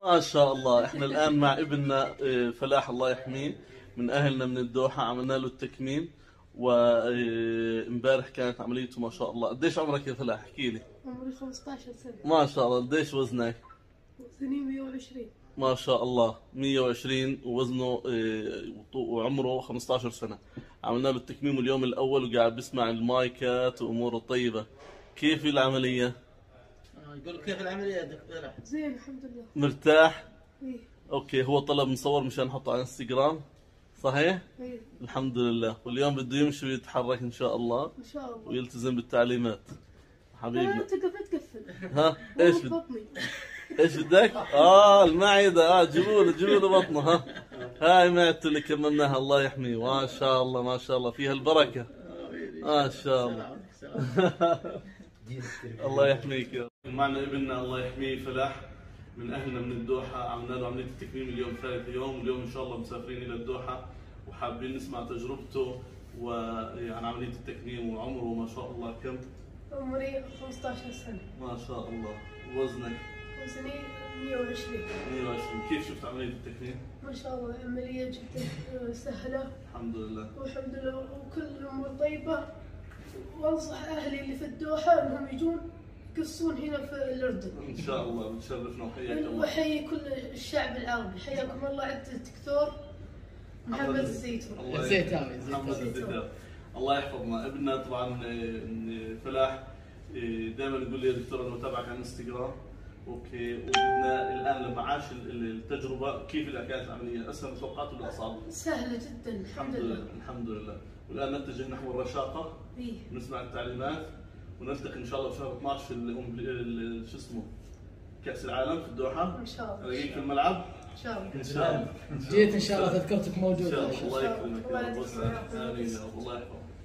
ما شاء الله. احنا الآن مع ابننا فلاح الله يحميه، من أهلنا من الدوحة. عملنا له التكميم، وامبارح كانت عمليته ما شاء الله. قديش عمرك يا فلاح؟ احكي لي. عمري 15 سنة. ما شاء الله. قديش وزنك؟ وزني 120. ما شاء الله 120 ووزنه وعمره 15 سنة. عملنا له التكميم اليوم الأول وقاعد بيسمع المايكات وأموره طيبة. كيف العملية؟ يقول كيف العملية يا دكتور؟ زين الحمد لله. مرتاح؟ ايه. اوكي. هو طلب نصور مشان نحطه على انستغرام، صحيح؟ ايه. الحمد لله. واليوم بده يمشي ويتحرك ان شاء الله، ان شاء الله. ويلتزم بالتعليمات. حبيبنا. تقف تقفل. ها ايش بطني. ايش بدك؟ المعدة. جيبوا له بطنه. هاي معدته اللي كملناها الله يحميه. ما شاء الله ما شاء الله، فيها البركة. ما شاء الله. الله يحميك يا رب. معنا ابننا الله يحميه فلاح، من اهلنا من الدوحه. عملنا له عمليه التكميم اليوم ثالث يوم، واليوم ان شاء الله مسافرين الى الدوحه، وحابين نسمع تجربته وعن عمليه التكميم. وعمره ما شاء الله كم؟ عمري 15 سنة. ما شاء الله. وزنك؟ وزني 120. 120. كيف شفت عمليه التكميم؟ ما شاء الله عملية جدا سهلة. الحمد لله. والحمد لله، وكل الأمور طيبة. وانصح أهلي اللي في الدوحة أنهم يجون يقصون هنا في الأردن. ان شاء الله بتشرفنا وحياك الله. وحيي كل الشعب العربي. حياكم الله عند الدكتور محمد الزيتون. محمد الزيتون. الله يحفظنا. ابننا طبعا فلاح دائما يقول لي يا دكتور انا متابعك على الانستغرام. اوكي. وبدنا الان لما عاش التجربه، كيف كانت العمليه؟ اسهل من توقعاته ولا اصعب؟ سهله جدا الحمد لله. الحمد لله. والان نتجه نحو الرشاقه. نسمع التعليمات، ونلتقي ان شاء الله في شهر 12 شو اسمه، كاس العالم في الدوحه. ان شاء الله. الاقيك في الملعب ان شاء الله. ان شاء الله. جيت ان شاء الله تذكرتك موجوده. الله يكرمك. الله يحفظك.